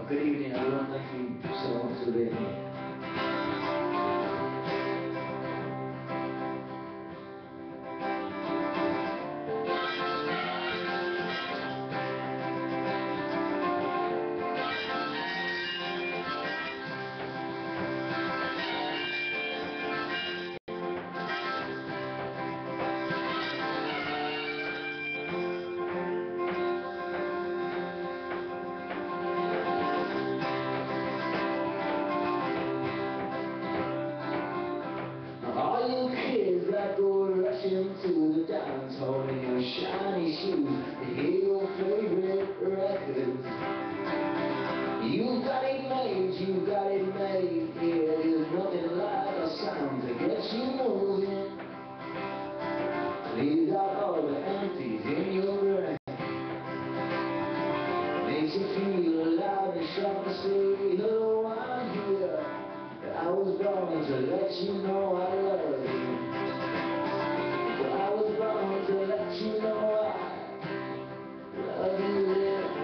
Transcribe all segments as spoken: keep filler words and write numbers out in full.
Good evening, everyone. Thank you so much for being here. All you kids that go rushing to the dance hall in your shiny shoes to hear your favorite records. You got it made, you got it made. Yeah, there's nothing like a sound to get you moving. Leave out all the empties in your brain. Makes you feel alive and sharp to say, hello, I'm here. I was born to let you know I love you. I was born to let you know I love you, yeah.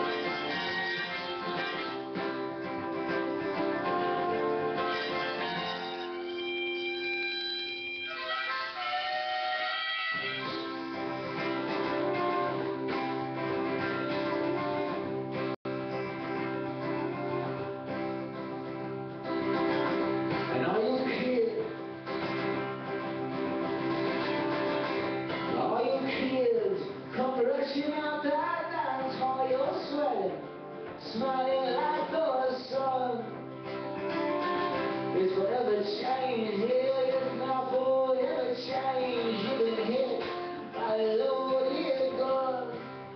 And all you kids, all you kids, come rushing out that dance hall, you're sweating, smiling like the sun. It's forever changed, yeah, it's not forever changed. You've been hit by a loaded gun.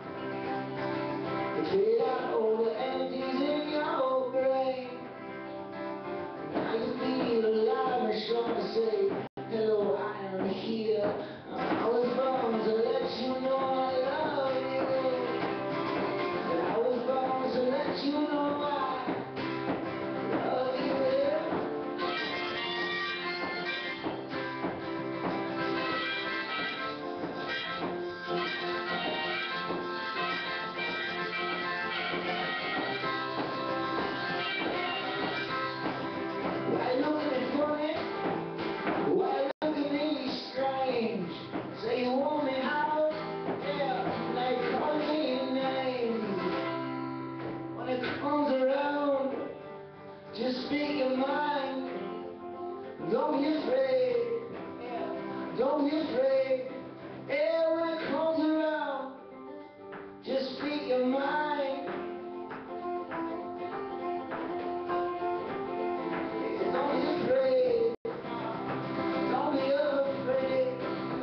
You cleared out all the empties in your brain. Now you feel alive and strong to say, hello, I am here. I was born to let you know I love you. I was born to let you know I love you, yeah. Why look at me funny? Why look at me strange? Say you want me out, yeah, like call me your name. When it comes around, just speak your mind. Don't be afraid, yeah, don't be afraid. Yeah, when it comes around, just speak your mind. Yeah, don't be afraid. Don't be afraid.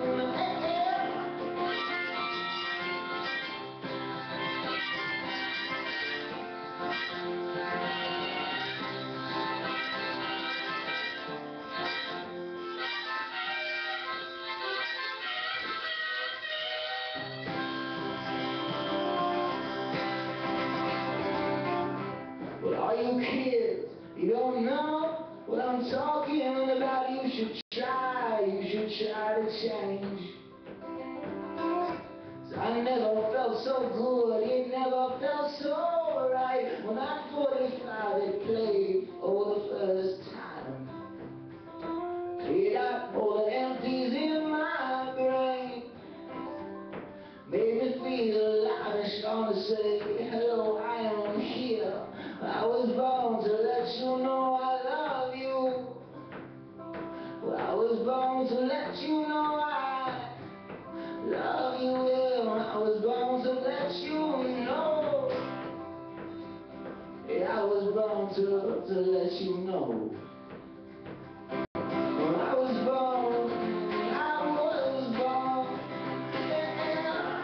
Well, all you kids, you don't know what I'm talking about. You should try, you should try to change. 'Cause I never felt so good, it never felt so right when that forty-five it played for the first time. Cleared out all the empties in my brain. Made me feel alive and strong to say, hello, I am here. I was born to let you know I love you. Well, I was born to let you know I love you, yeah. I was born to let you know. Yeah, I was born to, to let you know. Well, I was born, I was born, yeah.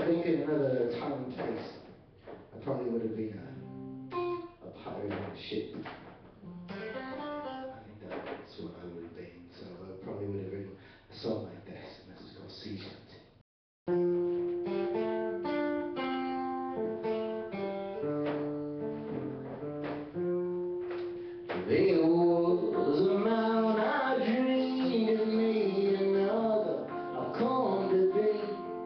think in another time and place, I probably would have been a, a pirate on a ship. I think that's what I would have been. So I probably would have written a song like this, and this is called Sea Shut. There was a man I dreamed of me, another I've come to be.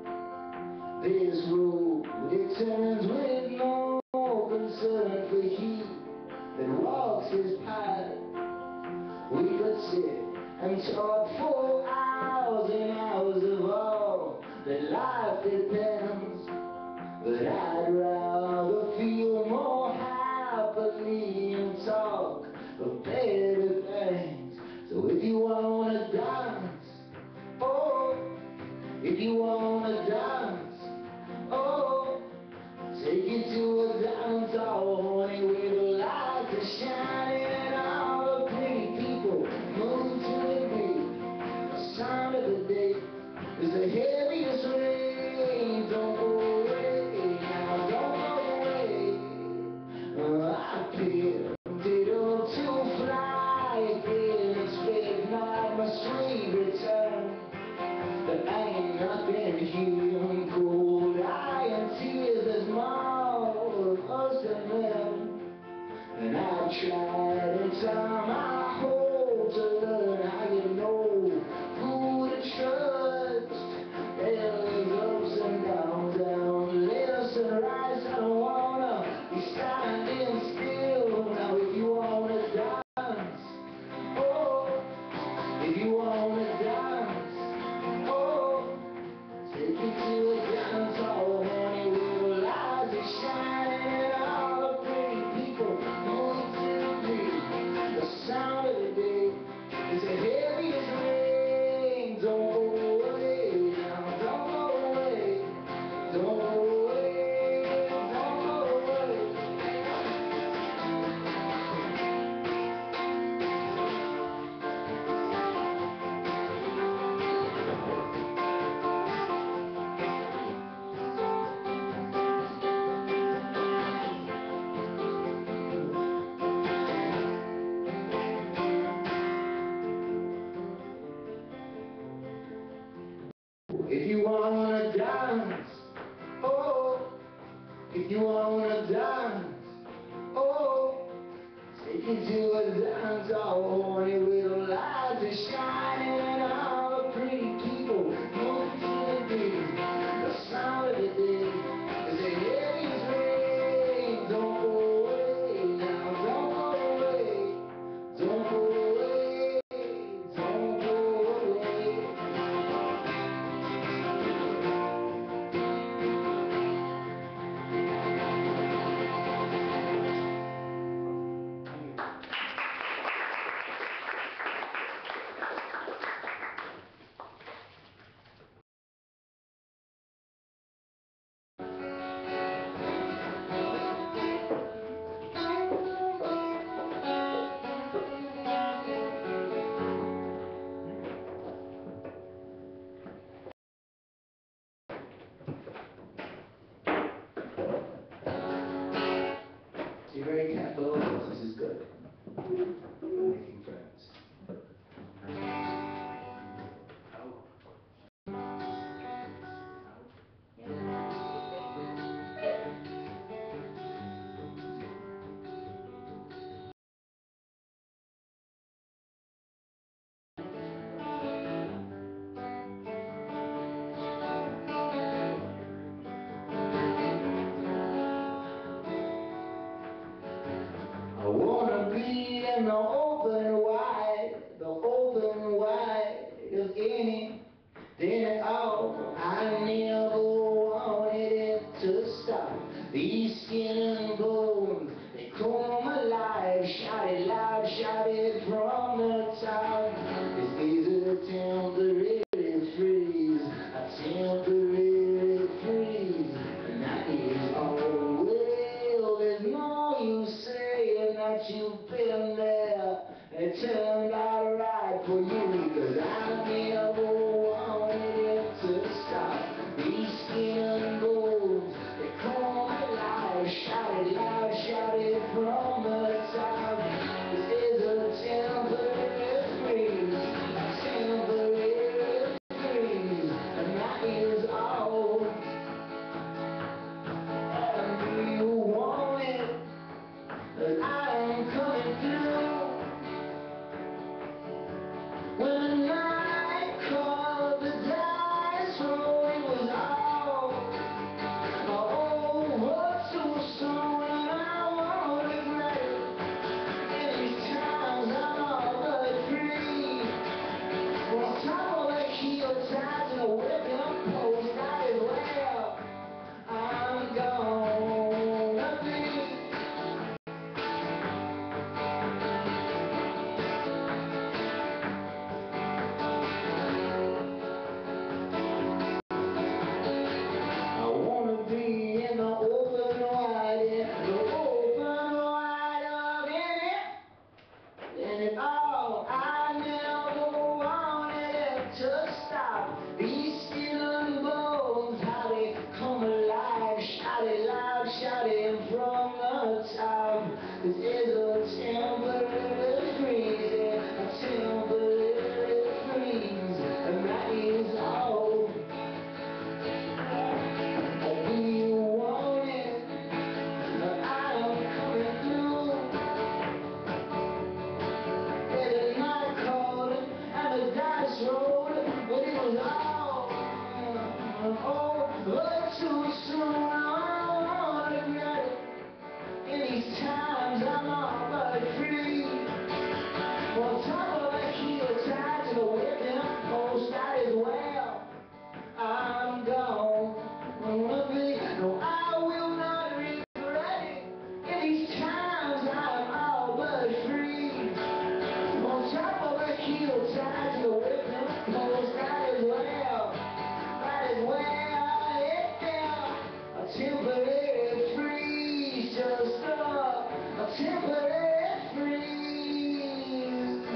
This road, it turns with no concern for he that walks his path. We could sit and talk for hours and hours of all that life depends, but I'd rather feel more happily and talk of better things. So if you wanna dance, oh, if you wanna dance, oh, take you to a dance hall, honey, where the lights are shining and all the pretty people move to the beat. The sound of the day is the heaviest rain. Don't go away now, don't go away. Oh, I picked it up to fly again. Expect not my sweet return. But ain't nothing here, cold iron tears, there's more of us than them. And I've tried in time I hope to learn how you know who to trust. There's ups and downs, down, left and right, I don't wanna be standing still. Now if you wanna dance, oh, if you wanna dance, oh, take you to a dance hall, honey, where the lights are shining and all the pretty people move to the beat. The sound of the day is the heaviest rain. Don't go away now, don't go away, don't go away, don't go away. If you wanna dance, oh, if you wanna dance, oh, take you to a dance hall, honey, where the lights are shining and all the pretty people move to the beat. The sound of the day is the heaviest rain. Don't go away now, don't go away, don't go away, don't go away. So you're very careful, this is good. We're making friends. I wanna be in the open wide, the open wide of anything at all. I never wanted it to stop. These skin and bones, they come alive. Shout it loud, shout it from the top. This is a temporary freeze, a temporary freeze, and that is all. Well, there's no use saying that you've been there and it turned out right for you, because I never wanted it to stop. These skin and bones loud, shouted from the top. This is a temporary freeze, a temporary freeze, and that is all. And do you want it? But I am coming through. When the night called the dice roll, it was all over too soon, and I won't regret it. In these times I'm all but free. On top of the heel ties and a whipping post, that is where I'm gonna be. I wanna be in the open wide, in the open wide of it. And it all, I never wanted it to stop. These skin and bones, how they come alive, shouted loud, shouting from the top. This is a temporary freeze, a temporary freeze, and that is all. Do you want it? But I am coming through. There's a night called and the dice rolled, but it was all over too soon. I won't regret it. In these times I'm all but free. On top of the heel tied to the whipping post, that is where I'm gonna be. No, I will not regret it. In these times I'm all but free. On top of the heel tied to the whipping post, that is where, that is where, yeah, a temporary freeze, just a, a temporary freeze.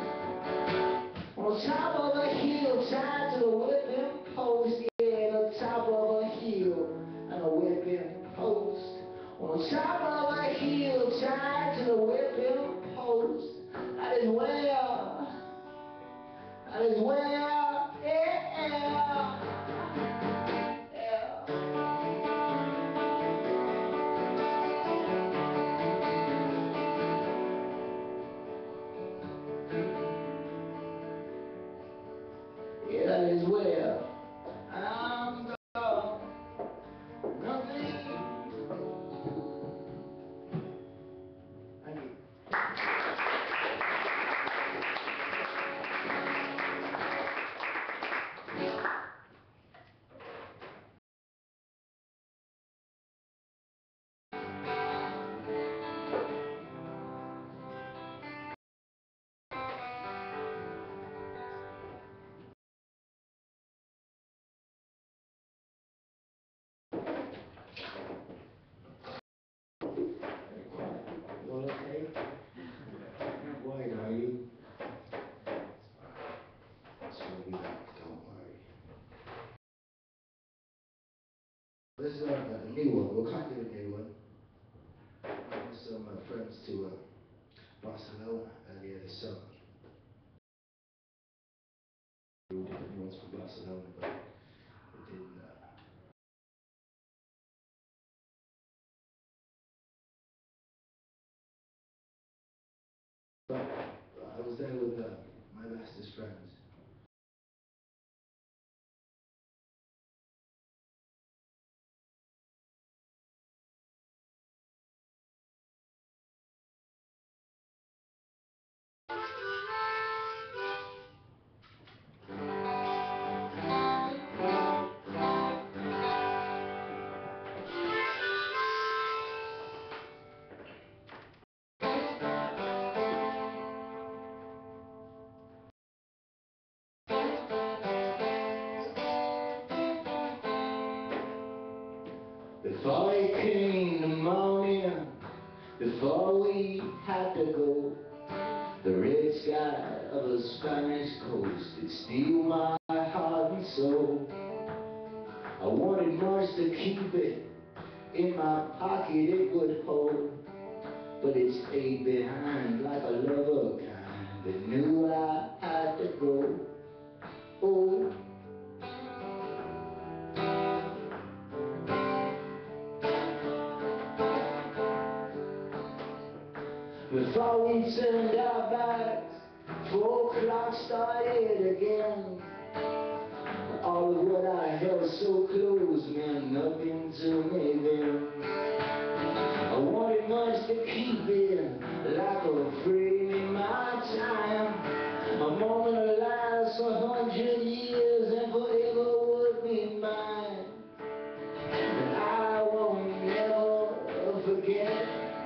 On top of a heel tied to the whipping post, yeah, the top of a heel and a whipping post. On top of a heel tied to the whipping post, that is where, that is where, yeah, yeah. Yeah, that is where I'm gonna be. Thank you. You all okay? Not worried, are you? That's what we like, don't worry. This is a, a new one, well, kind of a new one. I went with some uh, friends to uh, Barcelona earlier this summer. Different ones from Barcelona, but it didn't. Uh, but I was there with uh, my bestest friends. Before it came the morning, before we had to go, the red sky of the Spanish coast did steal my heart and soul. I wanted much to keep it, in my pocket it would hold, but it stayed behind like a lover kind that knew I had to go. Oh, before we turned our backs, four o'clock started again. All of what I held so close meant nothing to me then. I wanted much to keep it like a frame in my time. A moment of last a hundred years and forever would be mine. And I won't never forget.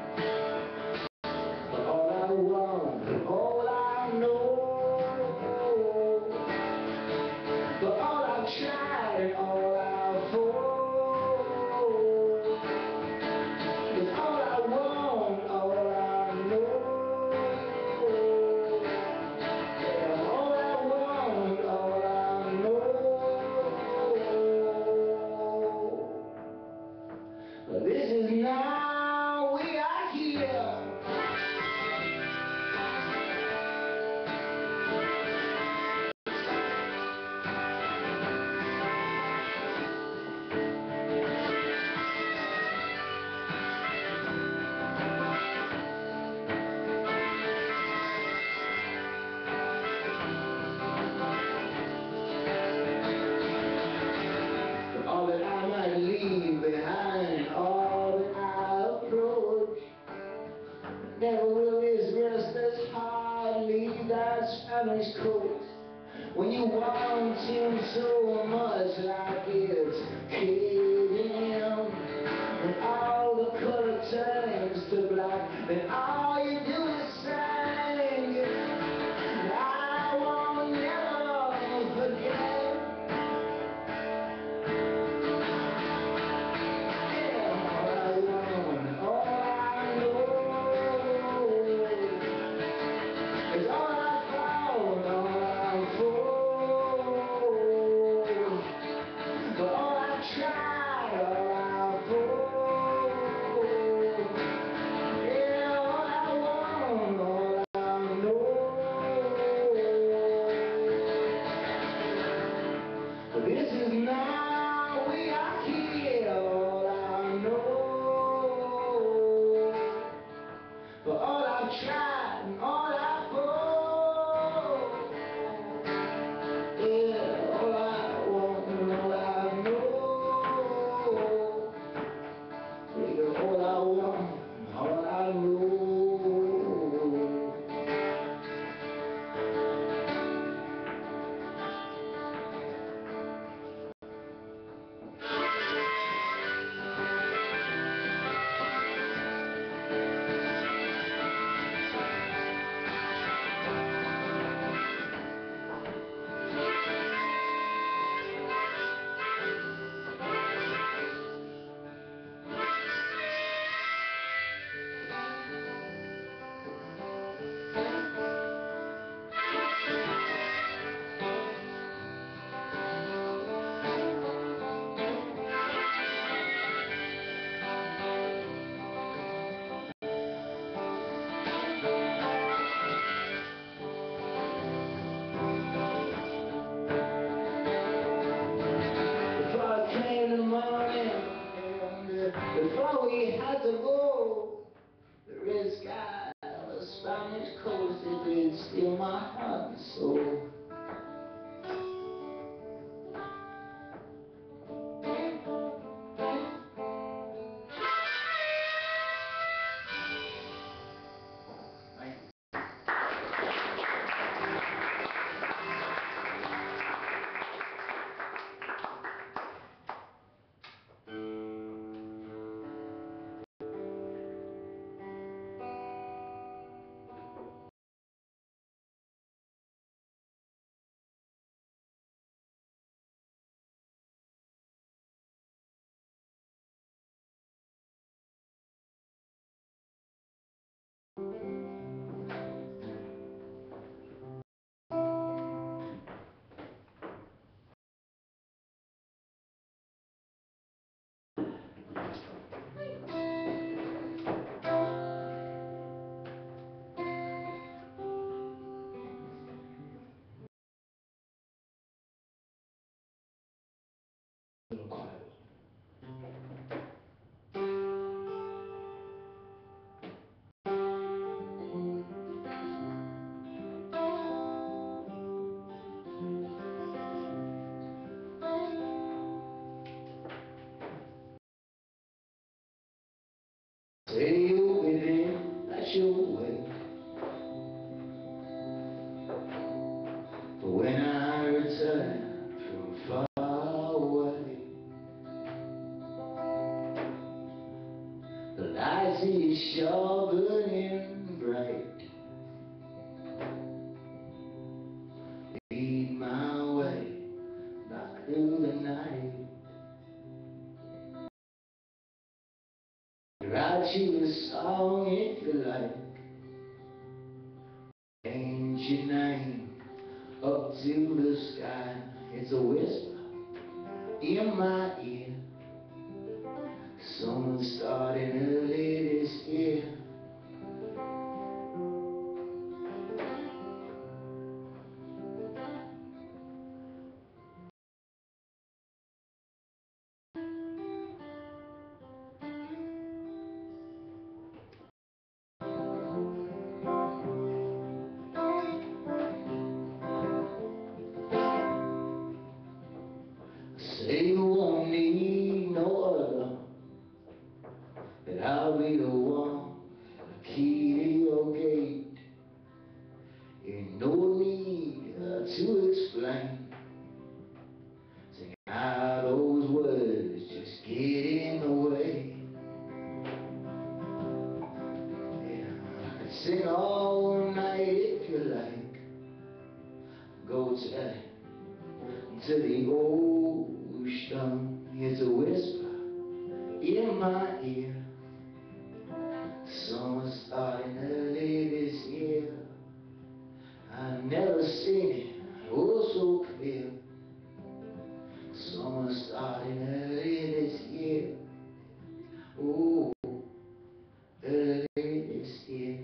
But all I want, all I know, but all I've tried and all I've fought is all I want, all I know. Yeah, all I want, all I know. This is now we are here. All that I might leave behind, all that I approach, never will this restless heart leave that Spanish coast. When you want him so much like it's killing him, and all the color turns to black, and all you do is sing, and I won't never forget. This is now we are here, all I know, but all I've tried and all I've fought, yeah, all I want and all I know, yeah, all I want and all I know. Before I came in the morning, and before we had to go, the red sky of the Spanish coast, it did steal my heart and soul. Say you'll be there, that's your way. But when I return from far away, the light is sure burning bright. Lead my way back through the night. Write you a song if you like. Change your name up to the sky. It's a whisper in my ear. Someone starting early this year. Say you won't need no other, that I'll be the one, the key to your gate. Ain't no need uh, to explain. Sing out those words, just get in the way. Yeah, I could sing all night if you like. Go to, to the ocean. It's a whisper in my ear. Summer starting early this year. I've never seen it oh so clear. Summer starting early this year. Oh, early this year.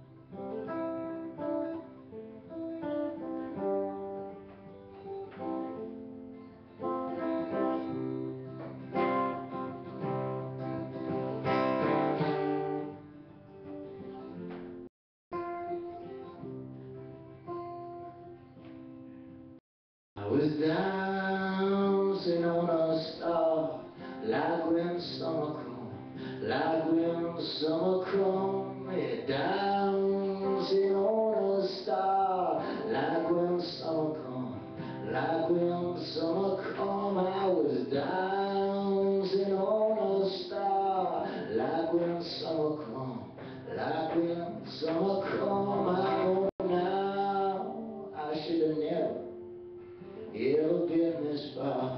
I was dancing on a star, like when summer come, like when summer come. Yeah, dancing on a star, like when summer come, like when summer come. I was dancing on a star, like when summer come, like when summer come. I know now I should have never ever been this far.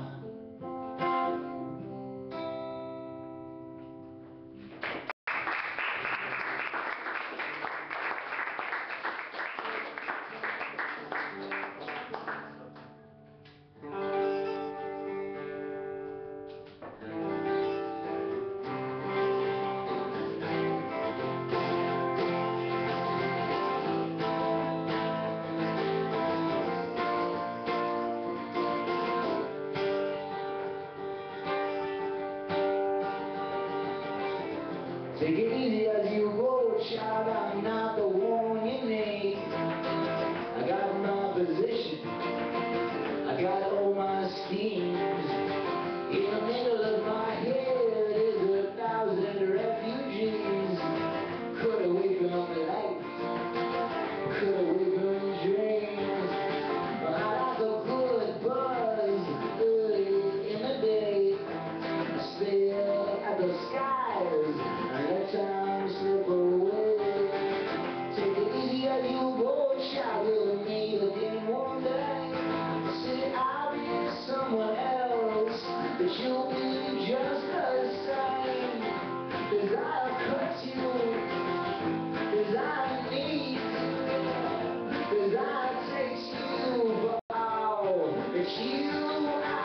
Take it easy as you go, child, I'm not the one you need. I got my position, I got all my schemes. In the middle of my head is a thousand refugees. Could awaken on the light, could awaken dreams. But I like a good buzz early in the day. I stare at the skies, let time slip away. Take it easy as you go, child, you'll meet again one day. Say I'll be someone else, but you'll be just the same. Desire cuts you, desire needs you, desire takes you, but all that you are.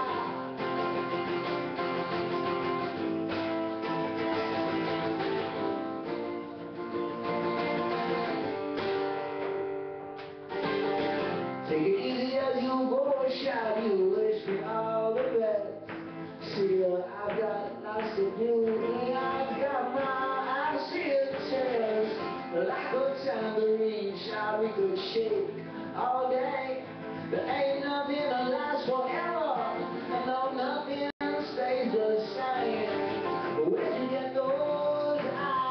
Take it easy as you go, shout, you wish me all the best. See, uh, I've got lots to do, and I've got my anxious chest. Like a tambourine, shout, we could shake all day. There ain't nothing that lasts forever, and no, nothing stays the same. But where'd you get those eyes?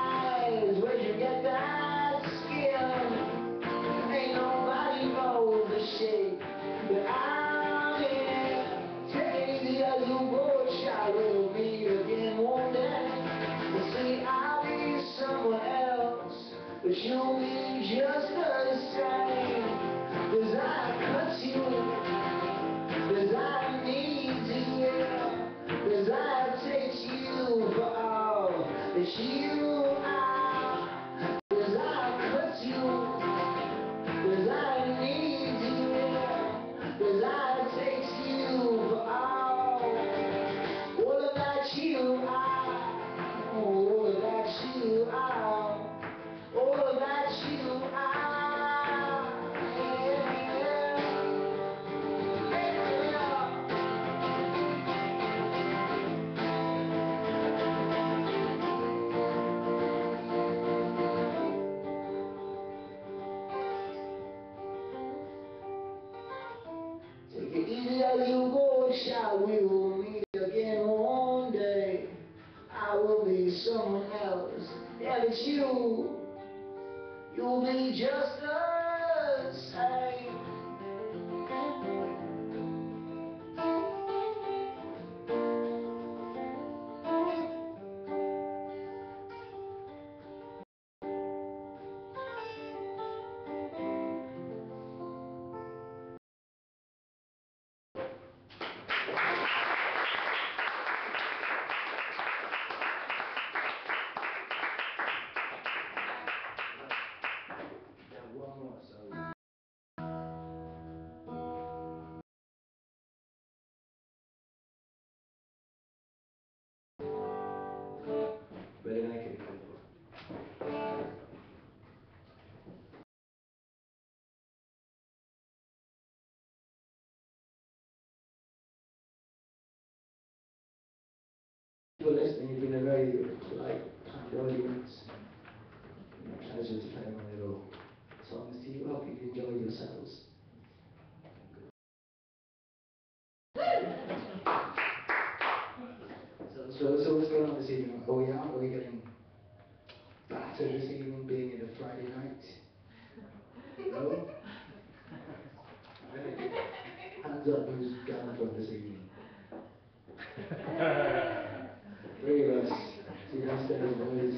but you'll be just the same. 'Cause I cut you, 'cause I need you, yeah. 'Cause I take you for all that you are. 'Cause I cut you, 'cause I need you, yeah. 'Cause I take you for all. All about you are, all about you are, all about you are, yeah, yeah. Take it easy as you go, shall we will meet again one day. I will be someone else, yeah, but you, you'll be just the same. One more, so. Better make it. For listening, you've been a very polite, kind audience. Pleasure to play my little songs to you. I hope you enjoy yourselves. So, so, so what's going on this evening? Are we out? Are we getting battered this evening, being it a Friday night? No? Hands up, who's gone from this evening? Three of us. See you downstairs, boys.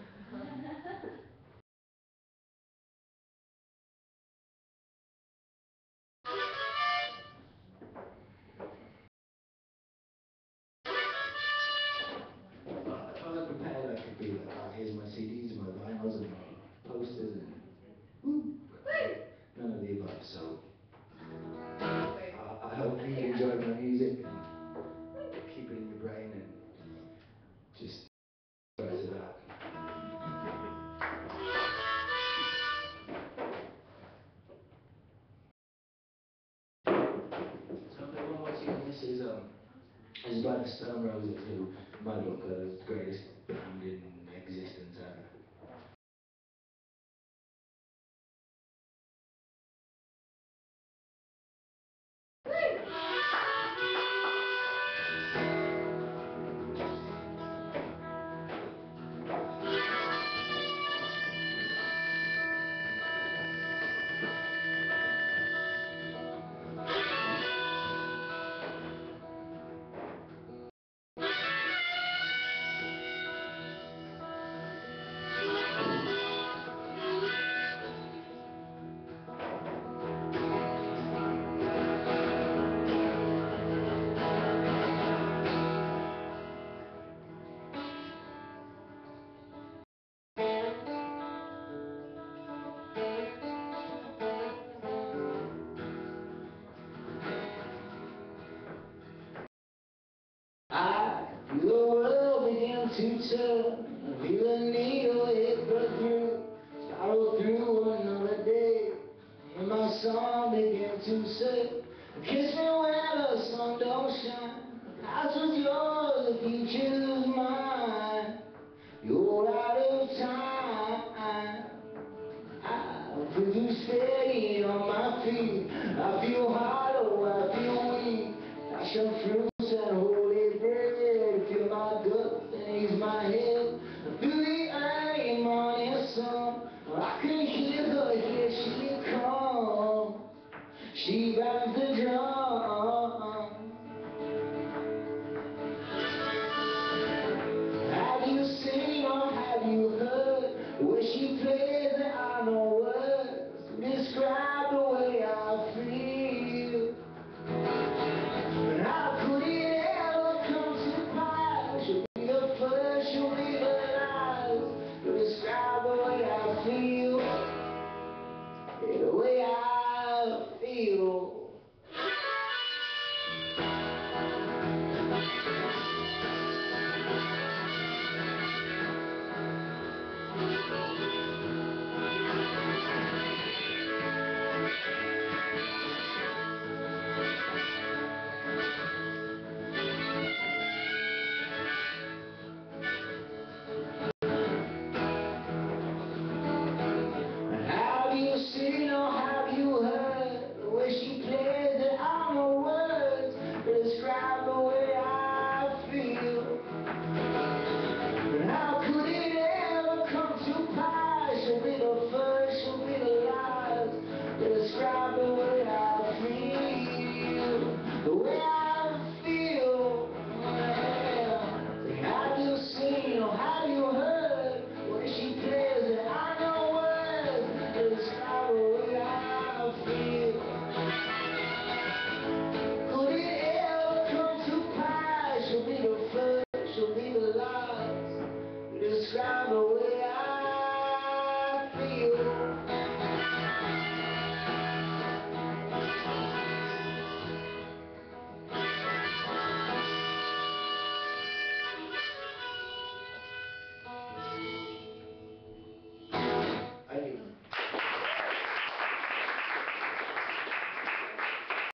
If I was prepared, I could be like, oh, here's my C Ds, my vinyls, and my posters, and woo. None of the above, so I, I hope you enjoy my music and keep it in your brain and just express it out. So the one we're seeing this is um is by the Stone Roses, who might look at the greatest band in existence ever. I feel the world begin to turn. I feel the needle hit the through. Spiral through another day. And my song began to say, kiss me when the sun don't shine. Past was yours, the future's mine. You're out of time. I feel too steady on my feet. I feel hollow, I feel weak. Passion through.